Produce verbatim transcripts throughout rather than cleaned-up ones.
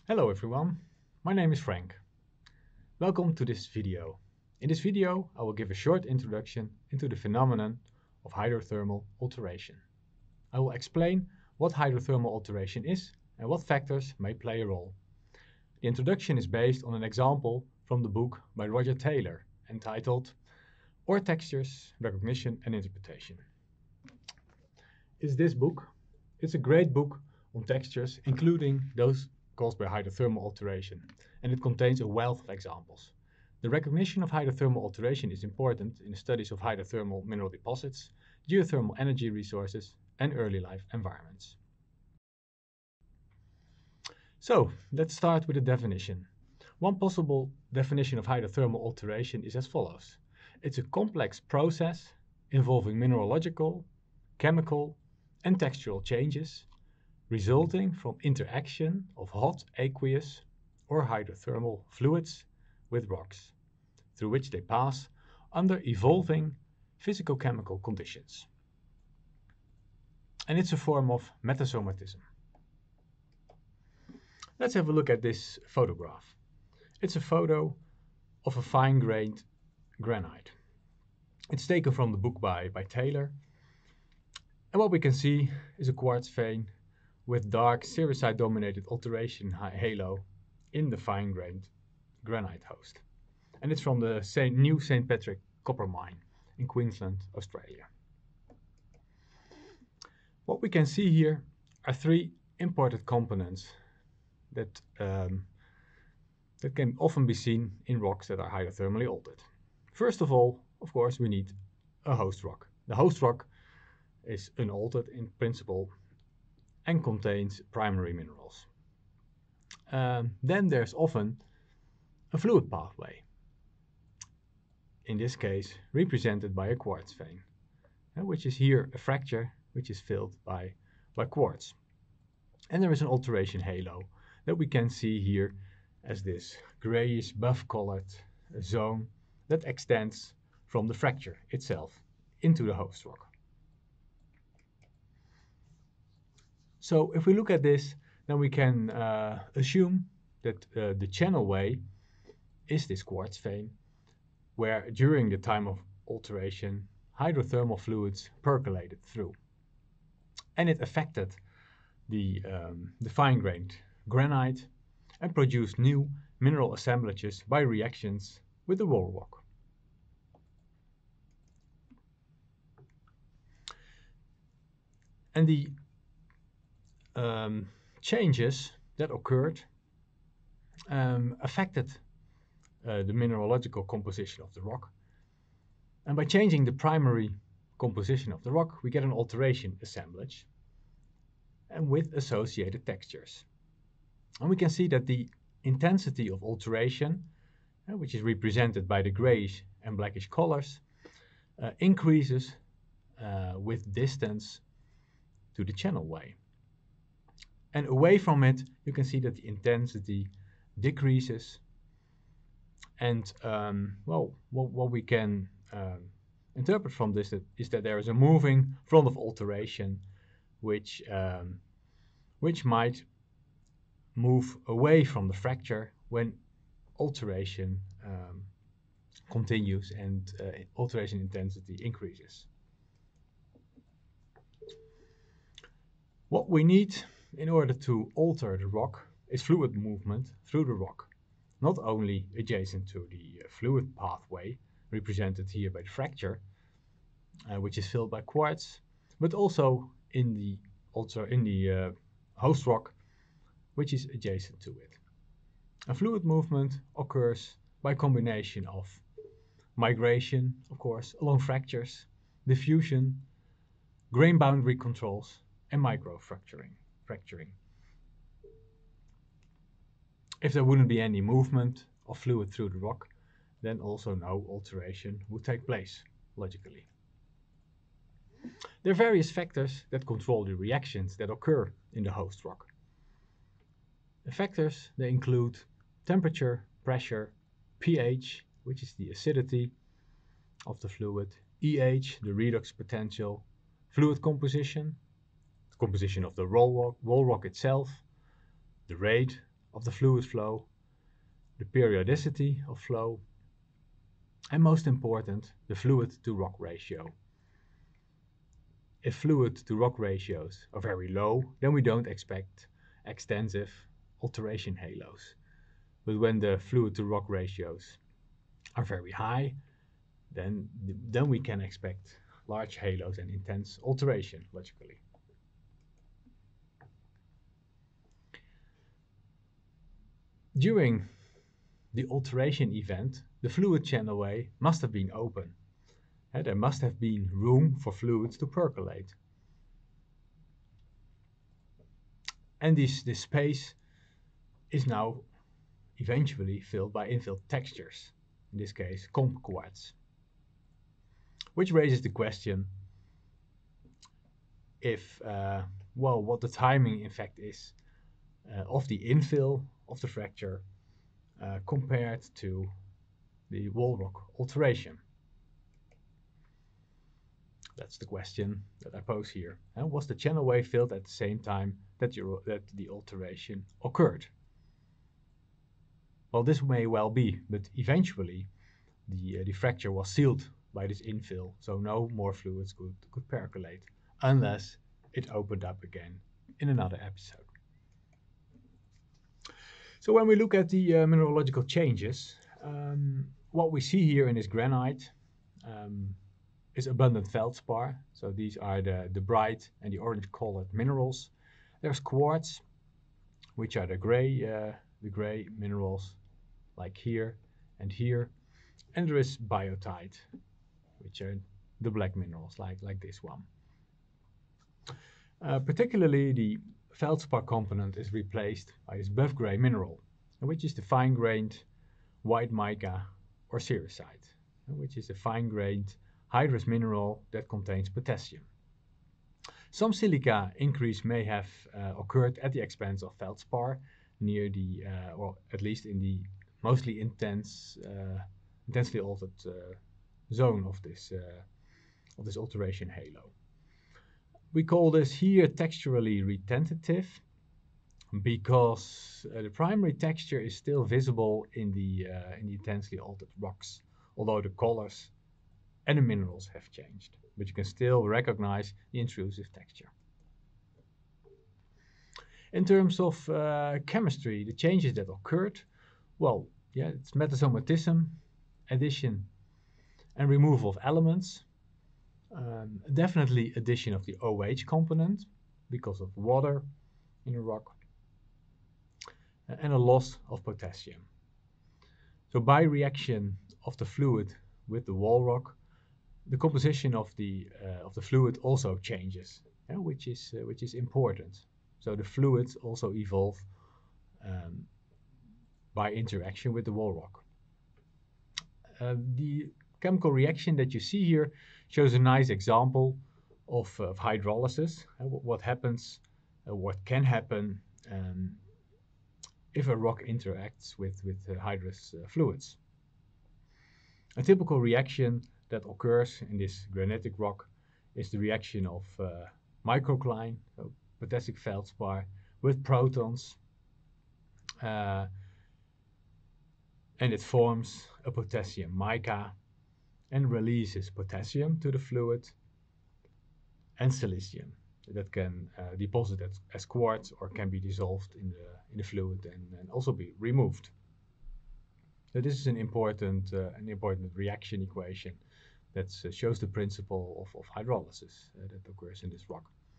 Hello everyone, my name is Frank. Welcome to this video. In this video I will give a short introduction into the phenomenon of hydrothermal alteration. I will explain what hydrothermal alteration is and what factors may play a role. The introduction is based on an example from the book by Roger Taylor entitled Ore Textures, Recognition and Interpretation. Is this book? It's a great book on textures, including those caused by hydrothermal alteration, and it contains a wealth of examples. The recognition of hydrothermal alteration is important in the studies of hydrothermal mineral deposits, geothermal energy resources, and early life environments. So, let's start with a definition. One possible definition of hydrothermal alteration is as follows. It's a complex process involving mineralogical, chemical, and textural changes resulting from interaction of hot aqueous or hydrothermal fluids with rocks, through which they pass under evolving physicochemical conditions. And it's a form of metasomatism. Let's have a look at this photograph. It's a photo of a fine-grained granite. It's taken from the book by, by Taylor. And what we can see is a quartz vein with dark sericite-dominated alteration halo in the fine-grained granite host. And it's from the Saint new Saint Patrick copper mine in Queensland, Australia. What we can see here are three important components that, um, that can often be seen in rocks that are hydrothermally altered. First of all, of course, we need a host rock. The host rock is unaltered in principle and contains primary minerals. Um, then there's often a fluid pathway, in this case represented by a quartz vein, which is here a fracture which is filled by, by quartz. And there is an alteration halo that we can see here as this grayish buff colored zone that extends from the fracture itself into the host rock. So if we look at this, then we can uh, assume that uh, the channel way is this quartz vein, where during the time of alteration, hydrothermal fluids percolated through. And it affected the, um, the fine-grained granite and produced new mineral assemblages by reactions with the wall rock. And the Um, changes that occurred um, affected uh, the mineralogical composition of the rock. And by changing the primary composition of the rock, we get an alteration assemblage and with associated textures. And we can see that the intensity of alteration, uh, which is represented by the grayish and blackish colors, uh, increases uh, with distance to the channel way. And away from it, you can see that the intensity decreases. And um, well, what, what we can um, interpret from this that, is that there is a moving front of alteration, which um, which might move away from the fracture when alteration um, continues and uh, alteration intensity increases. What we need in order to alter the rock is fluid movement through the rock, not only adjacent to the uh, fluid pathway represented here by the fracture, uh, which is filled by quartz, but also in the also in the uh, host rock, which is adjacent to it. A fluid movement occurs by combination of migration, of course, along fractures, diffusion, grain boundary controls, and microfracturing. Fracturing. If there wouldn't be any movement of fluid through the rock, then also no alteration would take place, logically. There are various factors that control the reactions that occur in the host rock. The factors, they include temperature, pressure, pH, which is the acidity of the fluid, E H, the redox potential, fluid composition, the composition of the wall rock, wall rock itself, the rate of the fluid flow, the periodicity of flow, and most important, the fluid to rock ratio. If fluid to rock ratios are very low, then we don't expect extensive alteration halos. But when the fluid to rock ratios are very high, then, then we can expect large halos and intense alteration, logically. During the alteration event, the fluid channelway must have been open. Uh, there must have been room for fluids to percolate. And this, this space is now eventually filled by infill textures, in this case comp quartz. Which raises the question if, uh, well, what the timing in fact is uh, of the infill of the fracture uh, compared to the wall rock alteration. That's the question that I pose here. Uh, was the channelway filled at the same time that, you, that the alteration occurred? Well, this may well be, but eventually the, uh, the fracture was sealed by this infill, so no more fluids could, could percolate, unless it opened up again in another episode. So when we look at the uh, mineralogical changes, um, what we see here in this granite um, is abundant feldspar. So these are the, the bright and the orange colored minerals. There's quartz, which are the gray, uh, the gray minerals, like here and here. And there is biotite, which are the black minerals, like, like this one. Uh, particularly the feldspar component is replaced by this buff gray mineral, which is the fine-grained white mica or cerussite, which is a fine-grained hydrous mineral that contains potassium. Some silica increase may have uh, occurred at the expense of feldspar near the, uh, or at least in the mostly intense, uh, intensely altered uh, zone of this, uh, of this alteration halo. We call this here texturally retentative because uh, the primary texture is still visible in the, uh, in the intensely altered rocks, although the colors and the minerals have changed, but you can still recognize the intrusive texture. In terms of uh, chemistry, the changes that occurred, well, yeah, it's metasomatism, addition and removal of elements. Um, definitely addition of the O H component because of water in the rock, and a loss of potassium. So by reaction of the fluid with the wall rock, the composition of the uh, of the fluid also changes, yeah, which is uh, which is important. So the fluids also evolve um, by interaction with the wall rock. Uh, the chemical reaction that you see here shows a nice example of, uh, of hydrolysis. Uh, what happens, uh, what can happen um, if a rock interacts with, with uh, hydrous uh, fluids. A typical reaction that occurs in this granitic rock is the reaction of uh, microcline, so potassic feldspar, with protons, uh, and it forms a potassium mica and releases potassium to the fluid and silicium that can uh, deposit as, as quartz or can be dissolved in the, in the fluid and, and also be removed. So this is an important, uh, an important reaction equation that uh, shows the principle of, of hydrolysis uh, that occurs in this rock.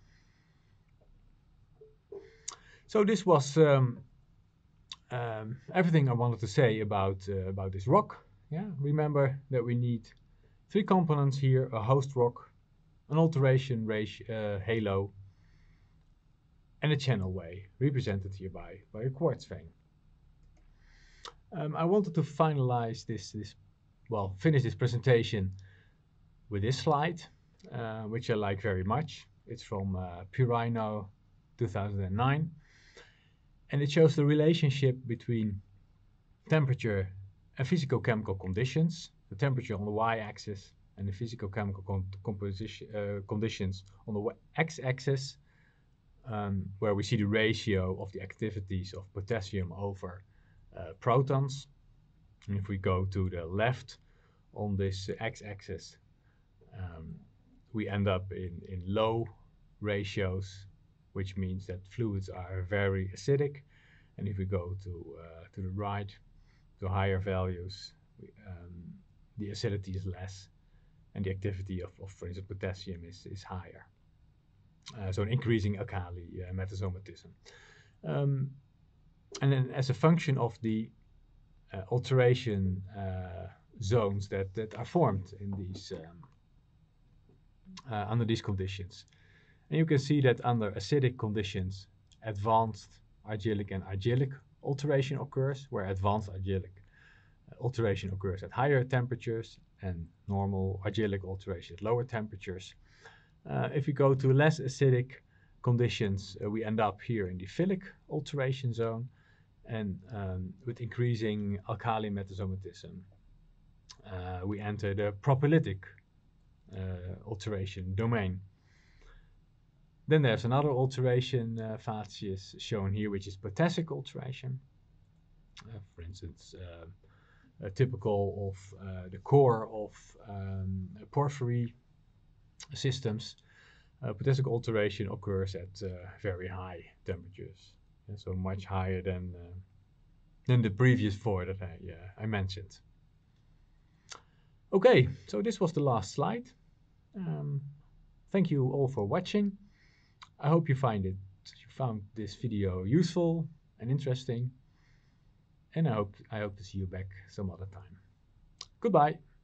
So this was um, um, everything I wanted to say about, uh, about this rock. Yeah, remember that we need three components here: a host rock, an alteration ratio, uh, halo, and a channelway, represented here by, by a quartz vein. Um, I wanted to finalize this, this, well, finish this presentation with this slide, uh, which I like very much. It's from uh, Purino two thousand nine, and it shows the relationship between temperature and physicochemical conditions, the temperature on the y-axis and the physicochemical con composition, uh, conditions on the x-axis, um, where we see the ratio of the activities of potassium over uh, protons. And if we go to the left on this x-axis, um, we end up in, in low ratios, which means that fluids are very acidic. And if we go to, uh, to the right, to higher values, we, um, the acidity is less, and the activity of, of for instance, potassium is, is higher. Uh, so an increasing alkali uh, metasomatism. Um, and then as a function of the uh, alteration uh, zones that, that are formed in these um, uh, under these conditions. And you can see that under acidic conditions, advanced argillic and argillic alteration occurs, where advanced argillic alteration occurs at higher temperatures and normal argillic alteration at lower temperatures. Uh, if we go to less acidic conditions, uh, we end up here in the philic alteration zone, and um, with increasing alkali metasomatism, uh, we enter the propylitic uh, alteration domain. Then there's another alteration uh, facies shown here, which is potassic alteration. Uh, for instance, uh, uh, typical of uh, the core of um, porphyry systems. Uh, potassic alteration occurs at uh, very high temperatures, and so much higher than uh, than the previous four that I, uh, I mentioned. Okay, so this was the last slide. Um, thank you all for watching. I hope you find it you found this video useful and interesting, and I hope I hope to see you back some other time. Goodbye.